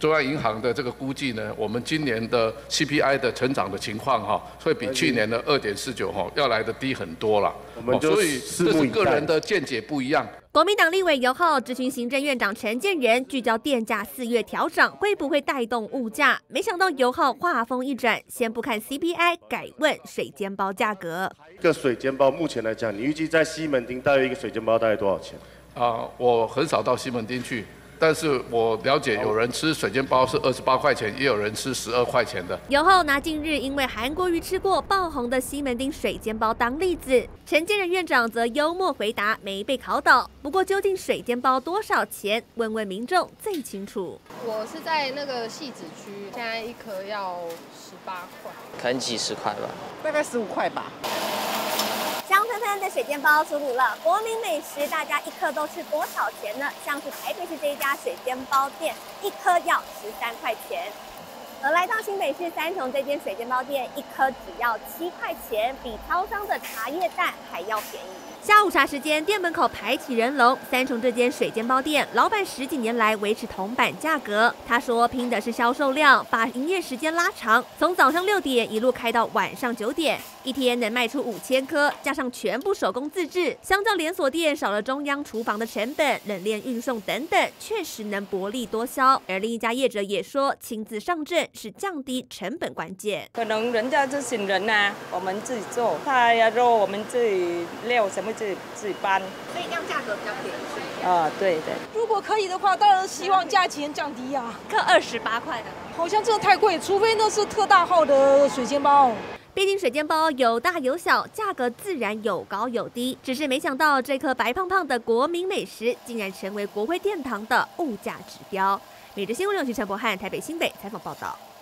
中央银行的这个估计呢，我们今年的 CPI 的成长的情况会比去年的2.49要来的低很多了。所以这是个人的见解不一样。 国民党立委游浩质询行政院长陈建仁，聚焦电价4月调涨会不会带动物价？没想到游浩话锋一转，先不看 CPI， 改问水煎包价格。 一个水煎包目前来讲，你预计在西门町大约一个水煎包大概多少钱？ 我很少到西门町去。 但是我了解，有人吃水煎包是28块钱，也有人吃12块钱的。 游浩拿近日因为韩国瑜吃过爆红的西门町水煎包当例子，陈建仁院长则幽默回答没被考倒。不过究竟水煎包多少钱，问问民众最清楚。 我是在那个汐止区，现在一颗要18块， 可能几十块吧， 大概15块吧。 香喷喷的水煎包出炉了，国民美食，大家一颗都是多少钱呢？像是台北市这一家水煎包店，一颗要13块钱。而来到新北市三重这间水煎包店，一颗只要7块钱，比超商的茶叶蛋还要便宜。下午茶时间，店门口排起人龙。三重这间水煎包店，老板10几年来维持铜板价格。他说，拼的是销售量，把营业时间拉长，从早上6点一路开到晚上9点，一天能卖出5000颗，加上全部手工自制，相较连锁店少了中央厨房的成本、冷链运送等等，确实能薄利多销。而另一家业者也说，亲自上阵是降低成本关键。 可能人家是新人呐，我们自己做菜呀、肉我们自己料什么自己搬， 所以这样价格比较便宜。 对的。 如果可以的话，当然希望价钱降低啊。 克28块的， 好像真的太贵，除非那是特大号的水煎包。 毕竟水煎包有大有小，价格自然有高有低。只是没想到这颗白胖胖的国民美食，竟然成为国会殿堂的物价指标。每日新闻6局陈柏翰台北新北采访报道。